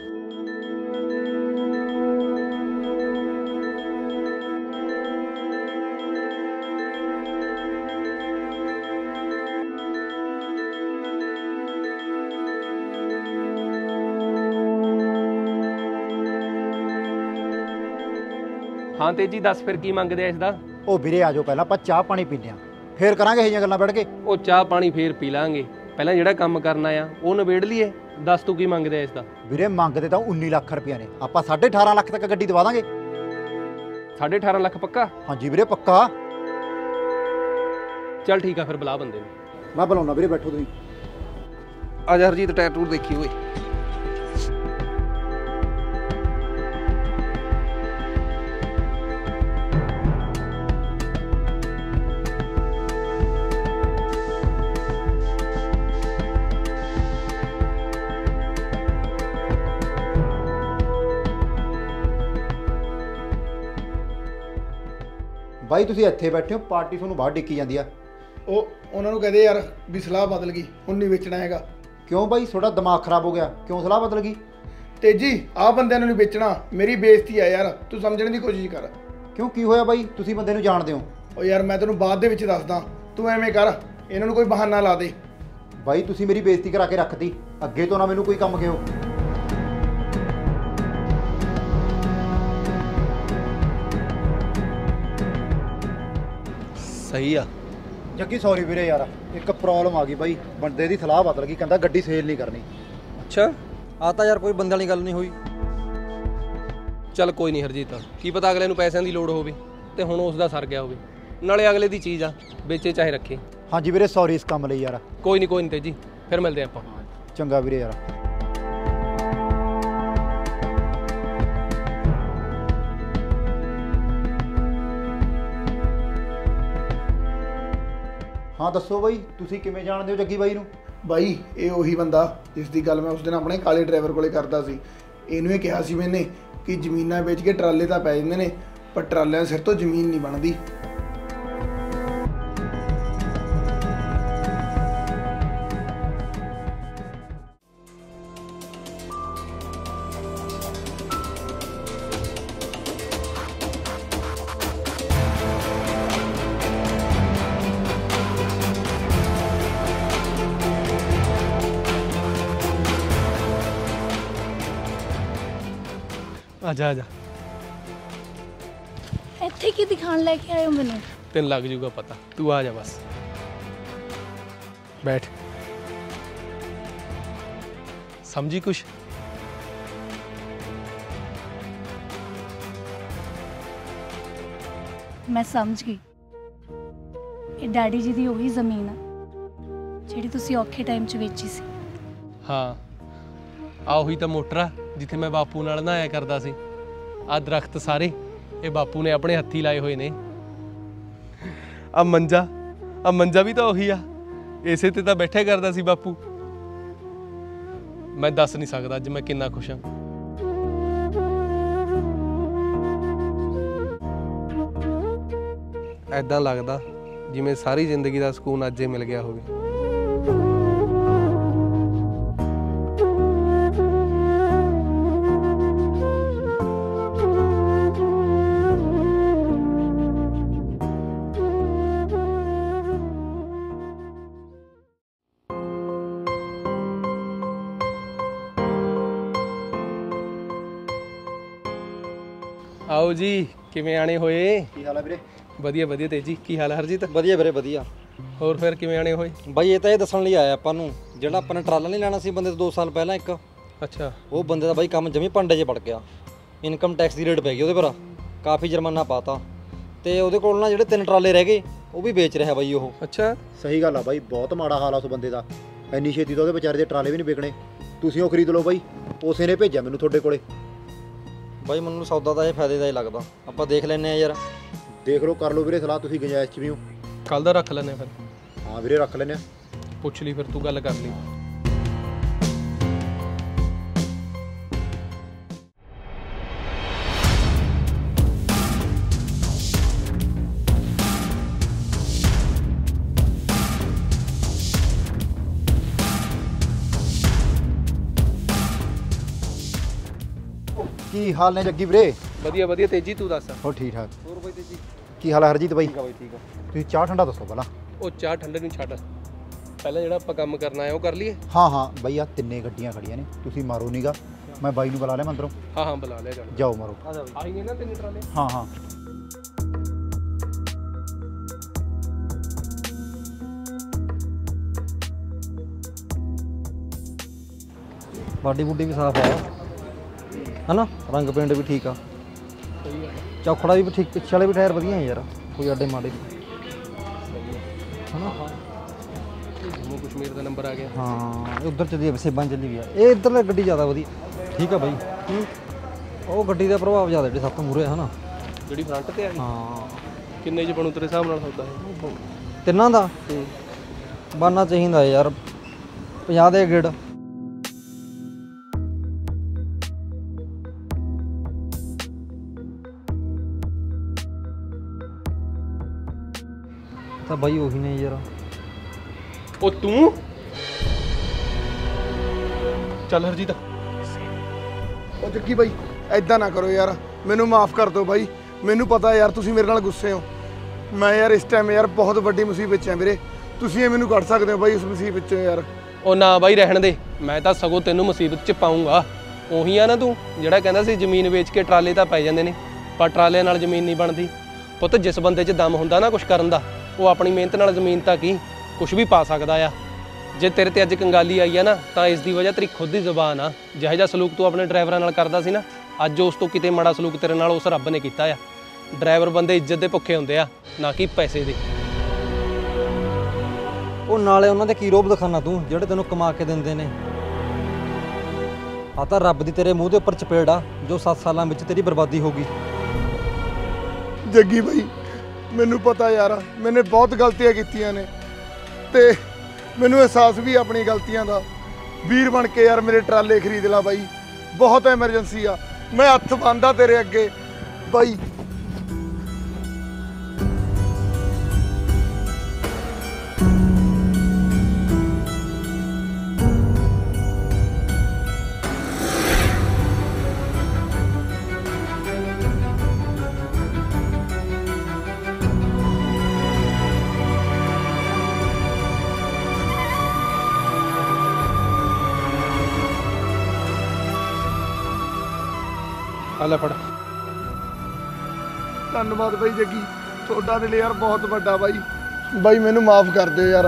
ਹਾਂ ਤੇਜੀ ਦੱਸ ਫਿਰ ਕੀ ਮੰਗਦੇ ਆ ਇਸ ਦਾ? ਉਹ ਵੀਰੇ ਆ ਜਾਓ, ਪਹਿਲਾਂ ਆਪਾਂ ਚਾਹ ਪਾਣੀ ਪੀਂਦੇ ਆ, ਫੇਰ ਕਰਾਂਗੇ ਇਹ ਜਿਹੀਆਂ ਗੱਲਾਂ ਬੈਠ ਕੇ। ਉਹ ਚਾਹ ਪਾਣੀ ਫੇਰ ਪੀ ਲਾਂਗੇ, ਪਹਿਲਾਂ ਜਿਹੜਾ ਕੰਮ ਕਰਨਾ ਆ ਉਹ ਨਿਬੇੜ ਲਈਏ। ਦੱਸ ਤੂੰ ਕੀ ਮੰਗਦੇ ਆ ਇਸ ਦਾ? ਵੀਰੇ ਮੰਗਦੇ ਤਾਂ ਉੱਨੀ ਲੱਖ ਰੁਪਇਆ ਨੇ, ਆਪਾਂ ਸਾਢੇ ਅਠਾਰਾਂ ਲੱਖ ਤੱਕ ਗੱਡੀ ਦਵਾ ਦਾਂਗੇ। ਸਾਢੇ ਅਠਾਰਾਂ ਲੱਖ ਪੱਕਾ? ਹਾਂਜੀ ਵੀਰੇ ਪੱਕਾ। ਚੱਲ ਠੀਕ ਆ, ਫਿਰ ਬੁਲਾ ਬੰਦੇ ਨੂੰ। ਮੈਂ ਬੁਲਾਉਣਾ ਵੀਰੇ, ਬੈਠੋ ਤੁਸੀਂ। ਆ ਜਾ ਹਰਜੀਤ, ਟਾਇਰ ਟੂਰ ਦੇਖੀ ਓਏ। ਬਾਈ ਤੁਸੀਂ ਇੱਥੇ ਬੈਠੇ ਹੋ, ਪਾਰਟੀ ਤੁਹਾਨੂੰ ਬਾਹਰ ਡਿੱਕੀ ਜਾਂਦੀ ਆ। ਉਹ ਉਹਨਾਂ ਨੂੰ ਕਹਦੇ ਯਾਰ ਵੀ ਸਲਾਹ ਬਦਲ ਗਈ, ਹੁਣ ਨਹੀਂ ਵੇਚਣਾ ਹੈਗਾ। ਕਿਉਂ ਬਾਈ ਤੁਹਾਡਾ ਦਿਮਾਗ ਖਰਾਬ ਹੋ ਗਿਆ? ਕਿਉਂ ਸਲਾਹ ਬਦਲ ਗਈ? ਤੇਜੀ ਆਹ ਬੰਦਿਆਂ ਨੂੰ ਨਹੀਂ ਵੇਚਣਾ, ਮੇਰੀ ਬੇਇੱਜ਼ਤੀ ਆ ਯਾਰ, ਤੂੰ ਸਮਝਣ ਦੀ ਕੋਸ਼ਿਸ਼ ਕਰ। ਕਿਉਂ ਕੀ ਹੋਇਆ ਬਾਈ? ਤੁਸੀਂ ਬੰਦੇ ਨੂੰ ਜਾਣਦੇ ਹੋ? ਉਹ ਯਾਰ ਮੈਂ ਤੈਨੂੰ ਬਾਅਦ ਦੇ ਵਿੱਚ ਦੱਸਦਾ, ਤੂੰ ਐਵੇਂ ਕਰ, ਇਹਨਾਂ ਨੂੰ ਕੋਈ ਬਹਾਨਾ ਲਾ ਦੇ। ਬਾਈ ਤੁਸੀਂ ਮੇਰੀ ਬੇਇੱਜ਼ਤੀ ਕਰਾ ਕੇ ਰੱਖਤੀ, ਅੱਗੇ ਤੋਂ ਨਾ ਮੈਨੂੰ ਕੋਈ ਕੰਮ ਕਿਹੋ। ਸਹੀ ਆ ਜੱਗੀ ਸੌਰੀ ਵੀਰੇ ਯਾਰ, ਇੱਕ ਪ੍ਰੋਬਲਮ ਆ ਗਈ ਬਾਈ, ਬੰਦੇ ਦੀ ਸਲਾਹ ਬਦਲ ਗਈ, ਕਹਿੰਦਾ ਗੱਡੀ ਸੇਲ ਨਹੀਂ ਕਰਨੀ। ਅੱਛਾ ਆ ਤਾਂ ਯਾਰ ਕੋਈ ਬੰਦੇ ਵਾਲੀ ਗੱਲ ਨਹੀਂ ਹੋਈ। ਚੱਲ ਕੋਈ ਨਹੀਂ ਹਰਜੀਤ, ਕੀ ਪਤਾ ਅਗਲੇ ਨੂੰ ਪੈਸਿਆਂ ਦੀ ਲੋੜ ਹੋਵੇ ਤੇ ਹੁਣ ਉਸ ਦਾ ਸਰ ਗਿਆ ਹੋਵੇ, ਨਾਲੇ ਅਗਲੇ ਦੀ ਚੀਜ਼ ਆ, ਵੇਚੇ ਚਾਹੇ ਰੱਖੇ। ਹਾਂਜੀ ਵੀਰੇ ਸੌਰੀ ਇਸ ਕੰਮ ਲਈ ਯਾਰ। ਕੋਈ ਨਹੀਂ ਕੋਈ ਨਹੀਂ ਤੇਜੀ, ਫਿਰ ਮਿਲਦੇ ਆਪਾਂ। ਚੰਗਾ ਵੀਰੇ ਯਾਰ। ਹਾਂ ਦੱਸੋ ਬਾਈ, ਤੁਸੀਂ ਕਿਵੇਂ ਜਾਣਦੇ ਹੋ ਜੱਗੀ ਬਾਈ ਨੂੰ? ਬਾਈ ਇਹ ਉਹੀ ਬੰਦਾ ਜਿਸ ਦੀ ਗੱਲ ਮੈਂ ਉਸ ਦਿਨ ਆਪਣੇ ਕਾਲੇ ਡਰਾਈਵਰ ਕੋਲੇ ਕਰਦਾ ਸੀ। ਇਹਨੂੰ ਇਹ ਕਿਹਾ ਸੀ ਮੈਨੇ ਕਿ ਜ਼ਮੀਨਾਂ ਵੇਚ ਕੇ ਟਰਾਲੇ ਤਾਂ ਪੈ ਜਾਂਦੇ ਨੇ, ਪਰ ਟਰਾਲਿਆਂ ਸਿਰ ਤੋਂ ਜ਼ਮੀਨ ਨਹੀਂ ਬਣਦੀ। ਆ ਜਾ ਆ ਜਾ, ਇੱਥੇ ਕੀ ਦਿਖਾਣ ਲੈ ਕੇ ਆਏ ਹੋ ਮੈਨੂੰ? ਤੈਨੂੰ ਲੱਗ ਜੂਗਾ ਪਤਾ, ਤੂੰ ਆ ਜਾ ਬਸ ਬੈਠ। ਸਮਝੀ ਕੁਛ? ਮੈਂ ਸਮਝ ਗਈ, ਇਹ ਡੈਡੀ ਜੀ ਦੀ ਉਹੀ ਜ਼ਮੀਨ ਆ ਜਿਹੜੀ ਤੁਸੀਂ ਔਖੇ ਟਾਈਮ 'ਚ ਵੇਚੀ ਸੀ। ਹਾਂ ਆ ਉਹੀ ਤਾਂ ਮੋਟਰ ਆ ਜਿੱਥੇ ਮੈਂ ਬਾਪੂ ਨਾਲ ਨਹਾਇਆ ਕਰਦਾ ਸੀ। ਆ ਦਰਖਤ ਸਾਰੇ ਇਹ ਬਾਪੂ ਨੇ ਆਪਣੇ ਹੱਥੀ ਲਾਏ ਹੋਏ ਨੇ। ਆ ਮੰਜਾ ਆ ਮੰਜਾ ਵੀ ਤਾਂ ਉਹੀ ਆ, ਇਸੇ ਤੇ ਤਾਂ ਬੈਠਿਆ ਕਰਦਾ ਸੀ ਬਾਪੂ। ਮੈਂ ਦੱਸ ਨਹੀਂ ਸਕਦਾ ਅੱਜ ਮੈਂ ਕਿੰਨਾ ਖੁਸ਼ ਹਾਂ। ਐਦਾਂ ਲੱਗਦਾ ਜਿਵੇਂ ਸਾਰੀ ਜ਼ਿੰਦਗੀ ਦਾ ਸਕੂਨ ਅੱਜ ਹੀ ਮਿਲ ਗਿਆ ਹੋਵੇ। ਆਓ ਜੀ, ਕਿਵੇਂ ਆਣੇ ਹੋਏ? ਕੀ ਹਾਲ ਹੈ ਵੀਰੇ? ਵਧੀਆ ਵਧੀਆ ਤੇਜੀ, ਕੀ ਹਾਲ ਹੈ ਹਰਜੀਤ? ਵਧੀਆ ਵੀਰੇ ਵਧੀਆ। ਹੋਰ ਫਿਰ ਕਿਵੇਂ ਆਣੇ ਹੋਏ? ਬਾਈ ਇਹ ਤਾਂ ਇਹ ਦੱਸਣ ਲਈ ਆਇਆ ਆਪਾਂ ਨੂੰ, ਜਿਹੜਾ ਆਪਾਂ ਨੇ ਟਰਾਲਾ ਨਹੀਂ ਲੈਣਾ ਸੀ ਬੰਦੇ ਤੋਂ ਦੋ ਸਾਲ ਪਹਿਲਾਂ ਇੱਕ, ਅੱਛਾ ਉਹ ਬੰਦੇ ਦਾ ਬਾਈ ਕੰਮ ਜਮੀ ਭਾਂਡੇ 'ਚ ਪੜ ਗਿਆ। ਇਨਕਮ ਟੈਕਸ ਦੀ ਰੇਟ ਪੈ ਗਈ ਉਹਦੇ ਪਰ, ਕਾਫੀ ਜੁਰਮਾਨਾ ਪਾਤਾ, ਤੇ ਉਹਦੇ ਕੋਲ ਨਾ ਜਿਹੜੇ ਤਿੰਨ ਟਰਾਲੇ ਰਹਿ ਗਏ ਉਹ ਵੀ ਵੇਚ ਰਿਹਾ ਬਾਈ ਉਹ। ਅੱਛਾ ਸਹੀ ਗੱਲ ਆ ਬਾਈ, ਬਹੁਤ ਮਾੜਾ ਹਾਲ ਆ ਉਸ ਬੰਦੇ ਦਾ। ਇੰਨੀ ਛੇਤੀ ਤਾਂ ਉਹਦੇ ਵਿਚਾਰੇ ਦੇ ਟਰਾਲੇ ਵੀ ਨਹੀਂ ਵਿਕਣੇ। ਤੁਸੀਂ ਉਹ ਖਰੀਦ ਲਓ ਬਾਈ, ਉਸੇ ਨੇ ਭੇਜਿਆ ਮੈਨੂੰ ਤੁਹਾਡੇ ਕੋਲੇ। ਬਾਈ ਮੈਨੂੰ ਸੌਦਾ ਤਾਂ ਇਹ ਫਾਇਦੇ ਦਾ ਹੀ ਲੱਗਦਾ, ਆਪਾਂ ਦੇਖ ਲੈਂਦੇ ਆ ਯਾਰ। ਦੇਖ ਲਓ, ਕਰ ਲਓ ਵੀਰੇ ਸਲਾਹ, ਤੁਸੀਂ ਗੁੰਜਾਇਸ਼ 'ਚ ਵੀ ਹੋ। ਕੱਲ ਦਾ ਰੱਖ ਲੈਂਦੇ ਫਿਰ। ਹਾਂ ਵੀਰੇ ਰੱਖ ਲੈਂਦੇ ਆ। ਪੁੱਛ ਲਈ ਫਿਰ, ਤੂੰ ਗੱਲ ਕਰ ਲਈ। ਕੀ ਹਾਲ ਨੇ ਜੱਗੀ ਵੀਰੇ? ਵਧੀਆ ਵਧੀਆ ਤੇਜੀ, ਤੂੰ ਦੱਸ। ਹੋ ਠੀਕ ਠਾਕ। ਹੋਰ ਬਾਈ ਤੇਜੀ? ਕੀ ਹਾਲ ਹੈ ਹਰਜੀਤ ਬਾਈ? ਠੀਕ ਆ ਬਾਈ ਠੀਕ ਆ। ਤੁਸੀਂ ਚਾਹ ਠੰਡਾ ਦੱਸੋ ਪਹਿਲਾਂ। ਉਹ ਚਾਹ ਠੰਡੇ ਨੂੰ ਛੱਡ, ਪਹਿਲਾਂ ਜਿਹੜਾ ਆਪਾਂ ਕੰਮ ਕਰਨਾ ਹੈ ਉਹ ਕਰ ਲਈਏ। ਹਾਂ ਹਾਂ ਬਾਈ, ਆ ਤਿੰਨੇ ਗੱਡੀਆਂ ਖੜੀਆਂ ਨੇ, ਤੁਸੀਂ ਮਾਰੋ ਨੀਗਾ, ਮੈਂ ਬਾਈ ਨੂੰ ਬੁਲਾ ਲਿਆ ਅੰਦਰੋਂ। ਹਾਂ ਹਾਂ ਬੁਲਾ ਲਿਆ, ਚੱਲ ਜਾਓ ਮਾਰੋ। ਆਹੀ ਨੇ ਨਾ ਤਿੰਨ ਟਰਾਲੇ? ਹਾਂ ਹਾਂ ਬਾਡੀ ਬੁੱਡੀ ਵੀ ਸਾਫ਼ ਆ ਹਨਾ, ਰੰਗ ਪੇਂਟ ਵੀ ਠੀਕ ਆ, ਚੌਖੜਾ ਵੀ ਠੀਕ, ਪਿੱਛੇ ਵਾਲੇ ਵੀ ਟਾਇਰ ਵਧੀਆ ਆ ਯਾਰ, ਕੋਈ ਅੱਡੇ ਮਾੜੇ ਹਨਾ। ਜੰਮੂ ਕਸ਼ਮੀਰ ਦਾ ਨੰਬਰ ਆ ਗਿਆ। ਹਾਂ ਉਧਰ ਚੱਲੀ ਸੇਬਾਂ ਚੱਲੀ ਗਿਆ, ਇਹ ਇੱਧਰ ਗੱਡੀ ਜ਼ਿਆਦਾ ਵਧੀਆ ਠੀਕ ਆ ਬਾਈ। ਉਹ ਗੱਡੀ ਦਾ ਪ੍ਰਭਾਵ ਜ਼ਿਆਦਾ ਜਿਹੜੀ ਸਭ ਤੋਂ ਮੂਹਰੇ ਹੈ ਨਾ, ਜਿਹੜੀ ਫਰੰਟ ਤੇ ਆ ਗਈ। ਹਾਂ ਕਿੰਨੇ ਚ ਬਣੂ ਤੇਰੇ ਹਿਸਾਬ ਨਾਲ ਸੌਦਾ ਹੈ? ਤਿੰਨਾਂ ਦਾ ਬਣਨਾ ਚਾਹੀਦਾ ਯਾਰ, ਪੰਜਾਹ ਦੇ ਗੇੜ। ਤਾਂ ਬਾਈ ਉਹੀ ਨੇ ਯਾਰ। ਉਹ ਤੂੰ ਚੱਲ ਹਰਜੀਤ। ਉਹ ਜੱਗੀ ਬਾਈ ਐਦਾਂ ਨਾ ਕਰੋ ਯਾਰ, ਮੈਨੂੰ ਮਾਫ ਕਰ ਦਿਓ ਬਾਈ। ਮੈਨੂੰ ਪਤਾ ਯਾਰ ਤੁਸੀਂ ਮੇਰੇ ਨਾਲ ਗੁੱਸੇ ਹੋ। ਮੈਂ ਯਾਰ ਇਸ ਟਾਈਮ ਯਾਰ ਬਹੁਤ ਵੱਡੀ ਮੁਸੀਬਤ 'ਚ ਆ ਵੀਰੇ। ਤੁਸੀਂ ਇਹ ਮੈਨੂੰ ਕੱਢ ਸਕਦੇ ਹੋ ਬਾਈ ਉਸ ਮੁਸੀਬਤ 'ਚੋਂ ਯਾਰ। ਉਹ ਨਾ ਬਾਈ ਰਹਿਣ ਦੇ, ਮੈਂ ਤਾਂ ਸਗੋਂ ਤੈਨੂੰ ਮੁਸੀਬਤ 'ਚ ਪਾਉਂਗਾ। ਉਹੀ ਆ ਨਾ ਤੂੰ ਜਿਹੜਾ ਕਹਿੰਦਾ ਸੀ ਜ਼ਮੀਨ ਵੇਚ ਕੇ ਟਰਾਲੇ ਤਾਂ ਪੈ ਜਾਂਦੇ ਨੇ, ਪਰ ਟਰਾਲਿਆਂ ਨਾਲ ਜ਼ਮੀਨ ਨਹੀਂ ਬਣਦੀ। ਪੁੱਤ ਜਿਸ ਬੰਦੇ 'ਚ ਦਮ ਹੁੰਦਾ ਨਾ ਕੁਛ ਕਰਨ ਦਾ, ਉਹ ਆਪਣੀ ਮਿਹਨਤ ਨਾਲ ਜ਼ਮੀਨ ਤਾਂ ਕੀ ਕੁਛ ਵੀ ਪਾ ਸਕਦਾ ਆ। ਜੇ ਤੇਰੇ ਤੇ ਅੱਜ ਕੰਗਾਲੀ ਆਈ ਆ ਨਾ ਤਾਂ ਇਸ ਦੀ ਵਜ੍ਹਾ ਤੇਰੀ ਖੁਦ ਦੀ ਜ਼ੁਬਾਨ ਆ। ਜਿਹੋ ਜਿਹਾ ਸਲੂਕ ਤੂੰ ਆਪਣੇ ਡਰਾਈਵਰਾਂ ਨਾਲ ਕਰਦਾ ਸੀ ਨਾ, ਅੱਜ ਉਸ ਤੋਂ ਕਿਤੇ ਮਾੜਾ ਸਲੂਕ ਤੇਰੇ ਨਾਲ ਉਸ ਰੱਬ ਨੇ ਕੀਤਾ ਆ। ਡਰਾਈਵਰ ਬੰਦੇ ਇੱਜ਼ਤ ਦੇ ਭੁੱਖੇ ਹੁੰਦੇ ਆ, ਨਾ ਕਿ ਪੈਸੇ ਦੇ। ਉਹ ਨਾਲੇ ਉਹਨਾਂ ਦੇ ਕੀ ਰੋਬ ਦਿਖਾਣਾ ਤੂੰ ਜਿਹੜੇ ਤੈਨੂੰ ਕਮਾ ਕੇ ਦਿੰਦੇ ਨੇ। ਆ ਤਾਂ ਰੱਬ ਦੀ ਤੇਰੇ ਮੂੰਹ ਦੇ ਉੱਪਰ ਚਪੇੜ ਆ ਜੋ ਸੱਤ ਸਾਲਾਂ ਵਿੱਚ ਤੇਰੀ ਬਰਬਾਦੀ ਹੋ ਗਈ। ਜੱਗੀ ਬਾਈ ਮੈਨੂੰ ਪਤਾ ਯਾਰ ਮੈਨੇ ਬਹੁਤ ਗਲਤੀਆਂ ਕੀਤੀਆਂ ਨੇ ਤੇ ਮੈਨੂੰ ਅਹਿਸਾਸ ਵੀ ਆਪਣੀ ਗਲਤੀਆਂ ਦਾ। ਵੀਰ ਬਣ ਕੇ ਯਾਰ ਮੇਰੇ ਟਰਾਲੇ ਖਰੀਦ ਲਾ ਬਾਈ, ਬਹੁਤ ਐਮਰਜੈਂਸੀ ਆ। ਮੈਂ ਹੱਥ ਬੰਨ੍ਹਦਾ ਤੇਰੇ ਅੱਗੇ ਬਾਈ। ਆ ਲੈ ਫੜ। ਧੰਨਵਾਦ ਬਾਈ ਜੱਗੀ, ਤੁਹਾਡਾ ਦਿਲ ਯਾਰ ਬਹੁਤ ਵੱਡਾ ਬਾਈ। ਬਾਈ ਮੈਨੂੰ ਮਾਫ ਕਰ ਦਿਓ ਯਾਰ।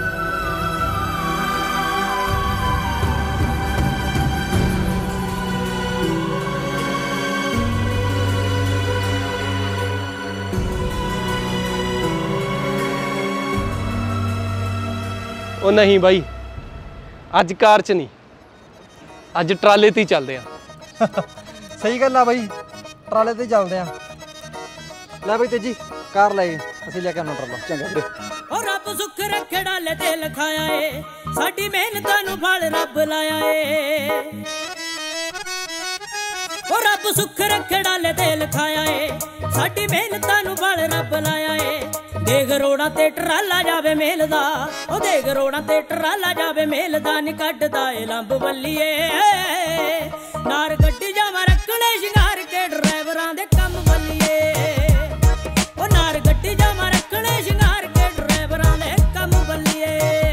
ਉਹ ਨਹੀਂ ਬਾਈ, ਅੱਜ ਕਾਰ 'ਚ ਨਹੀਂ, ਅੱਜ ਟਰਾਲੇ 'ਤੇ ਹੀ ਚੱਲਦੇ ਆ। ਸਹੀ ਗੱਲ ਆ ਬਾਈ, ਟਰਾਲੇ ਤੇ ਚੱਲਦੇ ਆ। ਲੈ ਬਾਈ ਤੇਜੀ ਕਾਰ ਲੈ ਅਸੀਂ ਲੈ ਕੇ ਆਉਣਾ ਟਰਾਲਾ। ਚੰਗਾ ਵੀਰੇ। ਉਹ ਰੱਬ ਸੁੱਖ ਰੱਖੇ ਡਾਲੇ ਤੇ ਲਿਖਾਇਆ ਏ, ਸਾਡੀ ਮਿਹਨਤਾਂ ਨੂੰ ਫਲ ਰੱਬ ਲਾਇਆ ਏ। ਉਹ ਰੱਬ ਸੁੱਖ ਰੱਖੇ ਡਾਲੇ ਤੇ ਲਿਖਾਇਆ ਏ, ਸਾਡੀ ਮਿਹਨਤਾਂ ਨੂੰ ਫਲ ਰੱਬ ਲਾਇਆ ਏ। ਦੇਖ ਰੋੜਾਂ ਤੇ ਟਰਾਲਾ ਜਾਵੇ ਮੇਲ ਦਾ, ਉਹ ਦੇਖ ਰੋੜਾਂ ਤੇ ਟਰਾਲਾ ਜਾਵੇ ਮੇਲ ਦਾ। ਨੀ ਕੱਢਦਾ ਏ ਲੰਬ ਬੱਲੀਏ, ਨਾਰ ਗੱਡੀ ਜਾਵਾਂ ਰੱਖਣੇ ਸ਼ਿੰਗਾਰ ਕੇ ਡਰਾਈਵਰਾਂ ਦੇ ਕੰਮ ਬੱਲੀਏ। ਉਹ ਨਾਰ ਗੱਡੀ ਜਾਵਾਂ ਰੱਖਣੇ ਸ਼ਿੰਗਾਰ ਕੇ ਡਰਾਈਵਰਾਂ ਦੇ ਕੰਮ ਬੱਲੀਏ।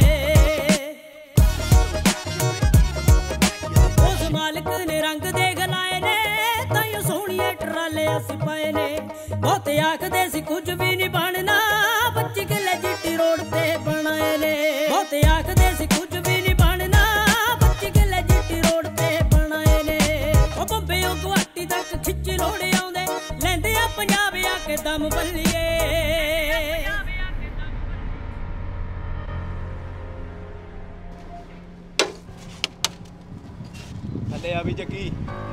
ਉਸ ਮਾਲਕ ਨੇ ਰੰਗ ਦੇਖ ਲਾਏ ਨੇ, ਤਾਈਓ ਸੋਹਣੀਏ ਟਰਾਲੇ ਅਸੀਂ ਪਾਏ ਨੇ। ਬਹੁਤ ਆਖਦੇ ਸੀ ਕੁਝ ਵੀ ਨਹੀਂ ਬਣਨਾ, ਪੱਚੀ ਕਿੱਲੇ ਜੀਟੀ ਰੋਡ ਤੇ ਬਣਾਏ ਨੇ। ਬਹੁਤ ਆਖਦੇ ਸੀ ਕੁਝ ਵੀ ਨਹੀਂ ਬਣਨਾ, ਪੱਚੀ ਕਿੱਲੇ ਜੀਟੀ ਰੋਡ ਤੇ ਬਣਾਏ ਨੇ। ਉਹ ਬੰਬੇ ਉਹ ਗੁਹਾਟੀ ਤੱਕ ਖਿੱਚ ਲੋੜੇ ਆਉਂਦੇ, ਲੈਂਦੇ ਆ ਪੰਜਾਬ ਆ ਕੇ ਦਮ ਬੱਲੀਏ। ਥੱਲੇ ਆ ਵੀ ਜੱਗੀ।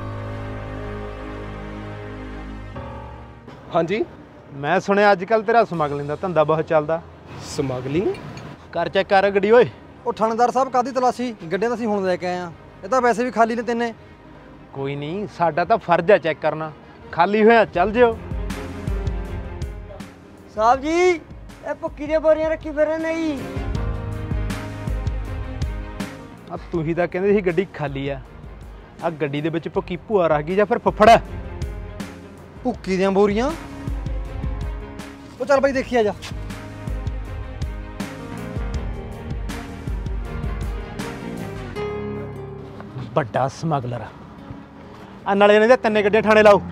ਹਾਂਜੀ ਮੈਂ ਸੁਣਿਆ ਅੱਜ ਕੱਲ ਤੇਰਾ ਸਮਗਲਿੰਗ ਦਾ ਧੰਦਾ ਬਹੁਤ ਚੱਲਦਾ। ਸਮਗਲਿੰਗ? ਕਰ ਚੈੱਕ ਕਰ ਗੱਡੀ ਓਏ। ਉਹ ਥਾਣੇਦਾਰ ਸਾਹਿਬ ਕਾਹਦੀ ਤਲਾਸ਼ੀ, ਗੱਡੀਆਂ ਤਾਂ ਅਸੀਂ ਹੁਣ ਲੈ ਕੇ ਆਏ ਆ। ਇਹ ਤਾਂ ਵੈਸੇ ਵੀ ਖਾਲੀ ਨੇ ਤਿੰਨੇ। ਕੋਈ ਨਹੀਂ, ਸਾਡਾ ਤਾਂ ਫਰਜ਼ ਹੈ ਚੈੱਕ ਕਰਨਾ। ਖਾਲੀ ਹੋਇਆ ਚੱਲ ਜਿਓ। ਸਾਹਿਬ ਜੀ ਇਹ ਭੁੱਕੀ ਦੀਆਂ ਬੋਰੀਆਂ ਰੱਖੀ ਫਿਰੇ ਨਹੀਂ। ਆ ਤੂੰ ਹੀ ਤਾਂ ਕਹਿੰਦੇ ਸੀ ਗੱਡੀ ਖਾਲੀ ਆ। ਆ ਗੱਡੀ ਦੇ ਵਿੱਚ ਭੁੱਕੀ ਭੂਆ ਰੱਖ ਗਈ ਜਾਂ ਫਿਰ ਫੁੱਫੜ? ਭੁੱਕੀ ਦੀਆਂ ਬੋਰੀਆਂ? ਉਹ ਚੱਲ ਬਾਈ ਦੇਖੀ ਆ ਜਾ। ਵੱਡਾ ਸਮਗਲਰ ਆ। ਆ ਨਾਲੇ ਇਹਨਾਂ ਦੇ ਤਿੰਨੇ ਗੱਡੀਆਂ ਥਾਣੇ ਲਾਓ।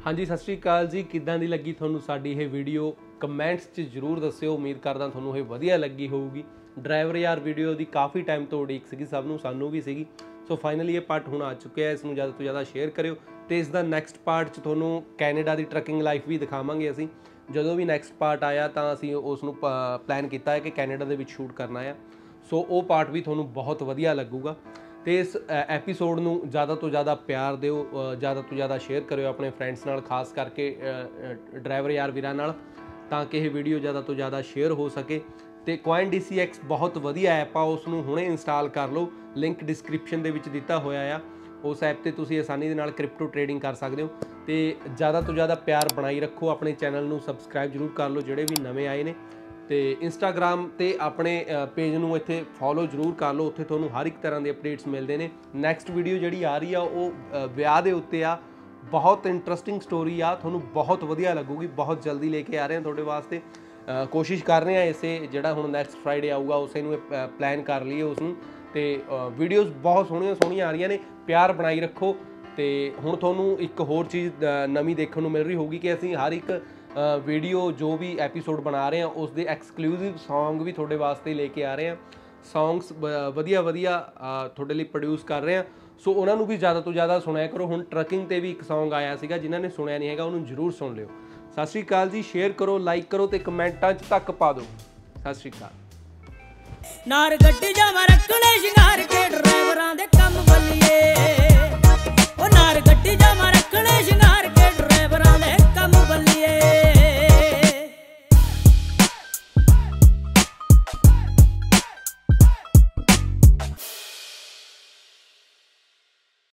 ਹਾਂਜੀ ਸਤਿ ਸ਼੍ਰੀ ਅਕਾਲ ਜੀ, ਕਿੱਦਾਂ ਦੀ ਲੱਗੀ ਤੁਹਾਨੂੰ ਸਾਡੀ ਇਹ ਵੀਡੀਓ ਕਮੈਂਟਸ 'ਚ ਜ਼ਰੂਰ ਦੱਸਿਓ। ਉਮੀਦ ਕਰਦਾ ਤੁਹਾਨੂੰ ਇਹ ਵਧੀਆ ਲੱਗੀ ਹੋਊਗੀ। ਡਰਾਈਵਰ ਯਾਰ ਵੀਡੀਓ ਦੀ ਕਾਫੀ ਟਾਈਮ ਤੋਂ ਉਡੀਕ ਸੀਗੀ ਸਭ ਨੂੰ, ਸਾਨੂੰ ਵੀ ਸੀਗੀ। ਸੋ ਫਾਈਨਲੀ ਇਹ ਪਾਰਟ ਹੁਣ ਆ ਚੁੱਕਿਆ, ਇਸ ਨੂੰ ਜ਼ਿਆਦਾ ਤੋਂ ਜ਼ਿਆਦਾ ਸ਼ੇਅਰ ਕਰਿਓ ਤੇ ਇਸ ਦਾ ਨੈਕਸਟ ਪਾਰਟ 'ਚ ਤੁਹਾਨੂੰ ਕੈਨੇਡਾ ਦੀ ਟਰੱਕਿੰਗ ਲਾਈਫ ਵੀ ਦਿਖਾਵਾਂਗੇ। ਅਸੀਂ ਜਦੋਂ ਵੀ ਨੈਕਸਟ ਪਾਰਟ ਆਇਆ ਤਾਂ ਅਸੀਂ ਉਸ ਨੂੰ ਪਲਾਨ ਕੀਤਾ ਹੈ ਕਿ ਕੈਨੇਡਾ ਦੇ ਵਿੱਚ ਸ਼ੂਟ ਕਰਨਾ ਆ। ਸੋ ਉਹ ਪਾਰਟ ਵੀ ਤੁਹਾਨੂੰ ਬਹੁਤ ਵਧੀਆ ਲੱਗੂਗਾ ਤੇ ਇਸ ਐਪੀਸੋਡ ਨੂੰ ਜ਼ਿਆਦਾ ਤੋਂ ਜ਼ਿਆਦਾ ਪਿਆਰ ਦਿਓ, ਜ਼ਿਆਦਾ ਤੋਂ ਜ਼ਿਆਦਾ ਸ਼ੇਅਰ ਕਰਿਓ ਆਪਣੇ ਫਰੈਂਡਸ ਨਾਲ, ਖਾਸ ਕਰਕੇ ਡਰਾਈਵਰ ਯਾਰ ਵੀਰਾਂ ਨਾਲ, ਤਾਂ ਕਿ ਇਹ ਵੀਡੀਓ ਜ਼ਿਆਦਾ ਤੋਂ ਜ਼ਿਆਦਾ ਸ਼ੇਅਰ ਹੋ ਸਕੇ। ਤੇ ਕੋਇਨ ਡੀ ਸੀ ਐਕਸ ਬਹੁਤ ਵਧੀਆ ਐਪ ਆ, ਉਸ ਨੂੰ ਹੁਣੇ ਇੰਸਟਾਲ ਕਰ ਲਓ, ਲਿੰਕ ਡਿਸਕ੍ਰਿਪਸ਼ਨ ਦੇ ਵਿੱਚ ਦਿੱਤਾ ਹੋਇਆ ਆ। ਉਸ ਐਪ ਤੇ ਤੁਸੀਂ ਆਸਾਨੀ ਦੇ ਨਾਲ ਕ੍ਰਿਪਟੋ ਟ੍ਰੇਡਿੰਗ ਕਰ ਸਕਦੇ ਹੋ। ਤੇ ਜ਼ਿਆਦਾ ਤੋਂ ਜ਼ਿਆਦਾ ਪਿਆਰ ਬਣਾਈ ਰੱਖੋ, ਆਪਣੇ ਚੈਨਲ ਨੂੰ ਸਬਸਕ੍ਰਾਈਬ ਜ਼ਰੂਰ ਕਰ ਲਓ ਜਿਹੜੇ ਵੀ ਨਵੇਂ ਆਏ ਨੇ, ਤੇ ਇੰਸਟਾਗ੍ਰਾਮ ਤੇ ਆਪਣੇ ਪੇਜ ਨੂੰ ਇੱਥੇ ਫੋਲੋ ਜ਼ਰੂਰ ਕਰ ਲਓ, ਉੱਥੇ ਤੁਹਾਨੂੰ ਹਰ ਇੱਕ ਤਰ੍ਹਾਂ ਦੇ ਅਪਡੇਟਸ ਮਿਲਦੇ ਨੇ। ਨੈਕਸਟ ਵੀਡੀਓ ਜਿਹੜੀ ਆ ਰਹੀ ਆ ਉਹ ਵਿਆਹ ਦੇ ਉੱਤੇ ਆ, ਬਹੁਤ ਇੰਟਰਸਟਿੰਗ ਸਟੋਰੀ ਆ, ਤੁਹਾਨੂੰ ਬਹੁਤ ਵਧੀਆ ਲੱਗੂਗੀ। ਬਹੁਤ ਜਲਦੀ ਲੈ ਕੇ ਆ ਰਹੇ ਹਾਂ ਤੁਹਾਡੇ ਵਾਸਤੇ, ਕੋਸ਼ਿਸ਼ ਕਰ ਰਹੇ ਹਾਂ ਇਸੇ ਜਿਹੜਾ ਹੁਣ ਨੈਕਸਟ ਫਰਾਈਡੇ ਆਊਗਾ ਉਸੇ ਨੂੰ ਪਲਾਨ ਕਰ ਲਈਏ ਉਸ ਨੂੰ। ਤੇ ਵੀਡੀਓਜ਼ ਬਹੁਤ ਸੋਹਣੀਆਂ ਸੋਹਣੀਆਂ ਆ ਰਹੀਆਂ ਨੇ, ਪਿਆਰ ਬਣਾਈ ਰੱਖੋ। ਤੇ ਹੁਣ ਤੁਹਾਨੂੰ ਇੱਕ ਹੋਰ ਚੀਜ਼ ਨਵੀਂ ਦੇਖਣ ਨੂੰ ਮਿਲ ਰਹੀ ਹੋਊਗੀ ਕਿ ਅਸੀਂ ਹਰ ਇੱਕ ਵੀਡੀਓ ਜੋ ਵੀ ਐਪੀਸੋਡ ਬਣਾ ਰਹੇ ਹਾਂ ਉਸ ਦੇ ਐਕਸਕਲੂਸਿਵ ਸੌਂਗ ਵੀ ਤੁਹਾਡੇ ਵਾਸਤੇ ਲੈ ਕੇ ਆ ਰਹੇ ਹਾਂ। ਸੌਂਗਸ ਵਧੀਆ ਵਧੀਆ ਤੁਹਾਡੇ ਲਈ ਪ੍ਰੋਡਿਊਸ ਕਰ ਰਹੇ ਹਾਂ, ਸੋ ਉਹਨਾਂ ਨੂੰ ਵੀ ਜ਼ਿਆਦਾ ਤੋਂ ਜ਼ਿਆਦਾ ਸੁਣਿਆ ਕਰੋ। ਹੁਣ ਟਰੱਕਿੰਗ ਤੇ ਵੀ ਇੱਕ ਸੌਂਗ ਆਇਆ ਸੀਗਾ, ਜਿਨ੍ਹਾਂ ਨੇ ਸੁਣਿਆ ਨਹੀਂ ਹੈਗਾ ਉਹਨੂੰ ਜ਼ਰੂਰ ਸੁਣ ਲਿਓ। ਸਤਿ ਸ਼੍ਰੀ ਅਕਾਲ ਜੀ, ਸ਼ੇਅਰ ਕਰੋ, ਲਾਈਕ ਕਰੋ ਤੇ ਕਮੈਂਟਾਂ 'ਚ ਤੱਕ ਪਾ ਦਿਓ। ਸਤਿ ਸ਼੍ਰੀ ਅਕਾਲ। ਨਾਰ ਗੱਡੀ ਜਾਵਾਂ ਰੱਖਣੇ ਸ਼ਿੰਗਾਰ ਕੇ ਡਰਾਈਵਰਾਂ